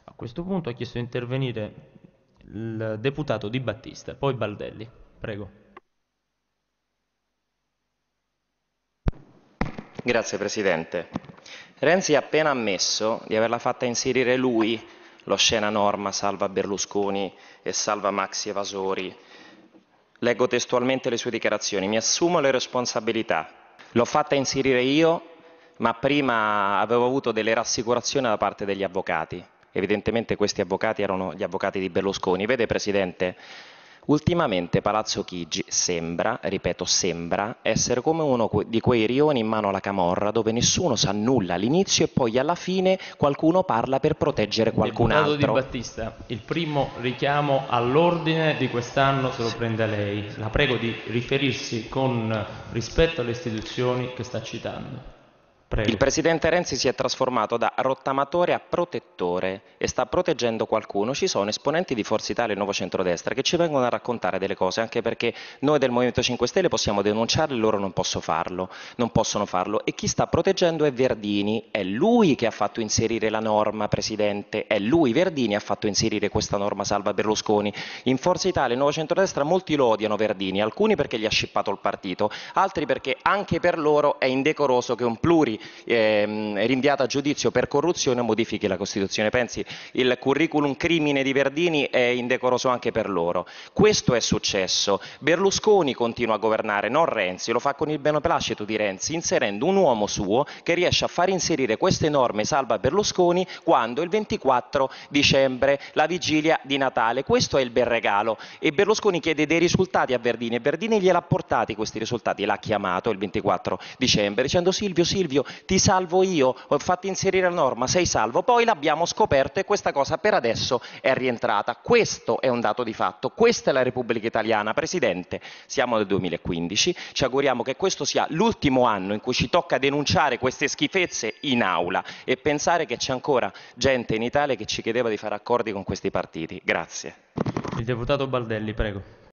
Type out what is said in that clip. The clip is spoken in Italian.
A questo punto ha chiesto di intervenire il deputato Di Battista, poi Baldelli. Prego. Grazie Presidente. Renzi ha appena ammesso di averla fatta inserire lui l'oscena norma salva Berlusconi e salva maxi evasori. Leggo testualmente le sue dichiarazioni: mi assumo le responsabilità. L'ho fatta inserire io, ma prima avevo avuto delle rassicurazioni da parte degli avvocati. Evidentemente questi avvocati erano gli avvocati di Berlusconi. Vede Presidente, ultimamente Palazzo Chigi sembra, ripeto sembra, essere come uno di quei rioni in mano alla camorra dove nessuno sa nulla all'inizio e poi alla fine qualcuno parla per proteggere qualcun Deputato Di altro. Battista, il primo richiamo all'ordine di quest'anno se lo prende lei. La prego di riferirsi con rispetto alle istituzioni che sta citando. Il Prego. presidente Renzi si è trasformato da rottamatore a protettore e sta proteggendo qualcuno. Ci sono esponenti di Forza Italia e Nuovo Centrodestra che ci vengono a raccontare delle cose, anche perché noi del Movimento 5 Stelle possiamo denunciarli, loro non possono farlo. E chi sta proteggendo è Verdini, è lui che ha fatto inserire la norma, Presidente, è lui, Verdini, ha fatto inserire questa norma salva Berlusconi. In Forza Italia e Nuovo Centrodestra molti lo odiano Verdini, alcuni perché gli ha scippato il partito, altri perché anche per loro è indecoroso che un rinviato a giudizio per corruzione modifichi la Costituzione. Pensi, il curriculum crimine di Verdini è indecoroso anche per loro. Questo è successo. Berlusconi continua a governare, non Renzi, lo fa con il beneplacito di Renzi, inserendo un uomo suo che riesce a far inserire queste norme salva Berlusconi quando il 24 dicembre, la vigilia di Natale. Questo è il bel regalo. E Berlusconi chiede dei risultati a Verdini e Verdini gliel'ha portati questi risultati, l'ha chiamato il 24 dicembre dicendo Silvio, ti salvo io, ho fatto inserire la norma, sei salvo. Poi l'abbiamo scoperto e questa cosa per adesso è rientrata. Questo è un dato di fatto, questa è la Repubblica Italiana. Presidente, siamo nel 2015, ci auguriamo che questo sia l'ultimo anno in cui ci tocca denunciare queste schifezze in aula e pensare che c'è ancora gente in Italia che ci chiedeva di fare accordi con questi partiti. Grazie. Il deputato Baldelli, prego.